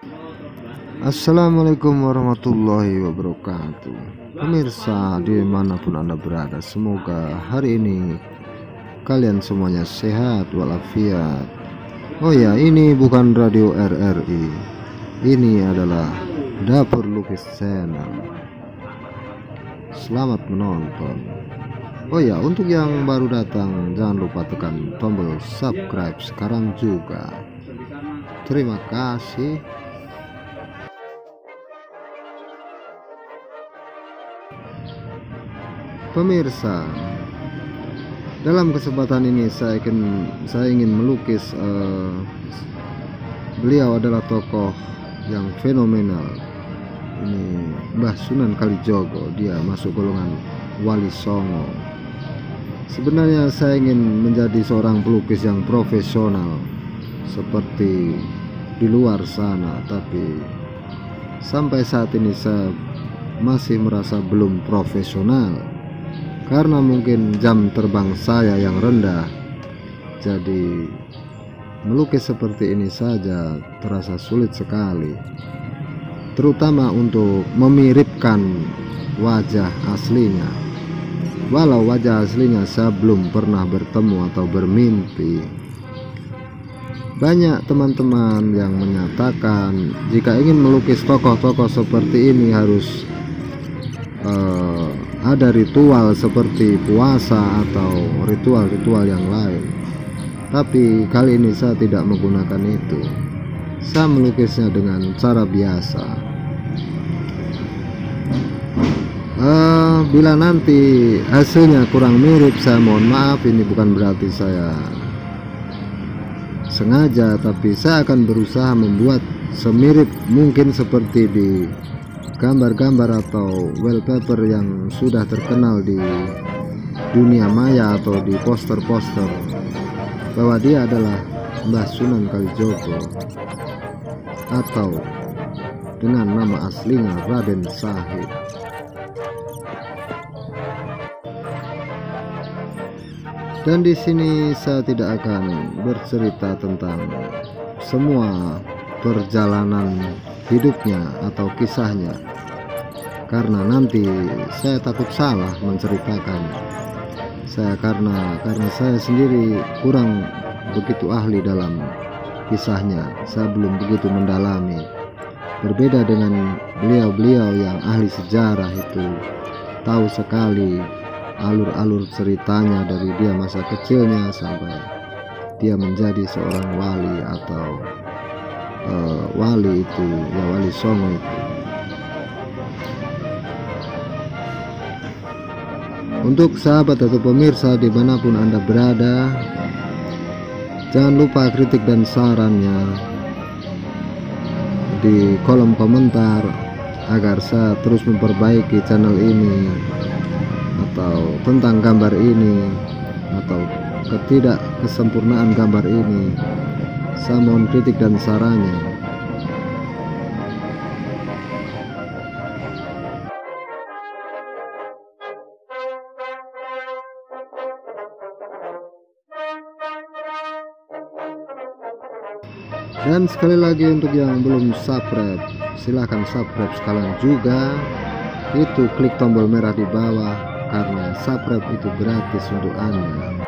Assalamualaikum warahmatullahi wabarakatuh. Pemirsa dimanapun Anda berada, semoga hari ini kalian semuanya sehat walafiat. Oh ya, ini bukan radio RRI, ini adalah Dapur Lukis Channel. Selamat menonton. Oh ya, untuk yang baru datang jangan lupa tekan tombol subscribe sekarang juga. Terima kasih. Pemirsa, dalam kesempatan ini saya ingin melukis beliau adalah tokoh yang fenomenal. Ini Mbah Sunan Kalijogo, dia masuk golongan Wali Songo. Sebenarnya saya ingin menjadi seorang pelukis yang profesional seperti di luar sana, tapi sampai saat ini saya masih merasa belum profesional karena mungkin jam terbang saya yang rendah. Jadi melukis seperti ini saja terasa sulit sekali, terutama untuk memiripkan wajah aslinya. Walau wajah aslinya saya belum pernah bertemu atau bermimpi. Banyak teman-teman yang menyatakan jika ingin melukis tokoh-tokoh seperti ini harus ada ritual seperti puasa atau ritual-ritual yang lain. Tapi kali ini saya tidak menggunakan itu. Saya melukisnya dengan cara biasa. Bila nanti hasilnya kurang mirip, saya mohon maaf. Ini bukan berarti saya sengaja, tapi saya akan berusaha membuat semirip mungkin seperti di gambar-gambar atau wallpaper yang sudah terkenal di dunia maya atau di poster-poster bahwa dia adalah Mbah Sunan Kalijogo atau dengan nama aslinya Raden Sahid. Dan di sini saya tidak akan bercerita tentang semua perjalanan hidupnya atau kisahnya, karena nanti saya takut salah menceritakan. Karena saya sendiri kurang begitu ahli dalam kisahnya. Saya belum begitu mendalami. Berbeda dengan beliau-beliau yang ahli sejarah, itu tahu sekali alur-alur ceritanya dari dia masa kecilnya sampai dia menjadi seorang wali atau wali itu ya, Wali Songo itu. Untuk sahabat atau pemirsa dimanapun Anda berada, jangan lupa kritik dan sarannya di kolom komentar agar saya terus memperbaiki channel ini, atau tentang gambar ini atau ketidaksempurnaan gambar ini. Saya mohon kritik dan sarannya. Dan sekali lagi untuk yang belum subscribe, silahkan subscribe sekalian juga. Itu klik tombol merah di bawah, karena subscribe itu gratis untuk Anda.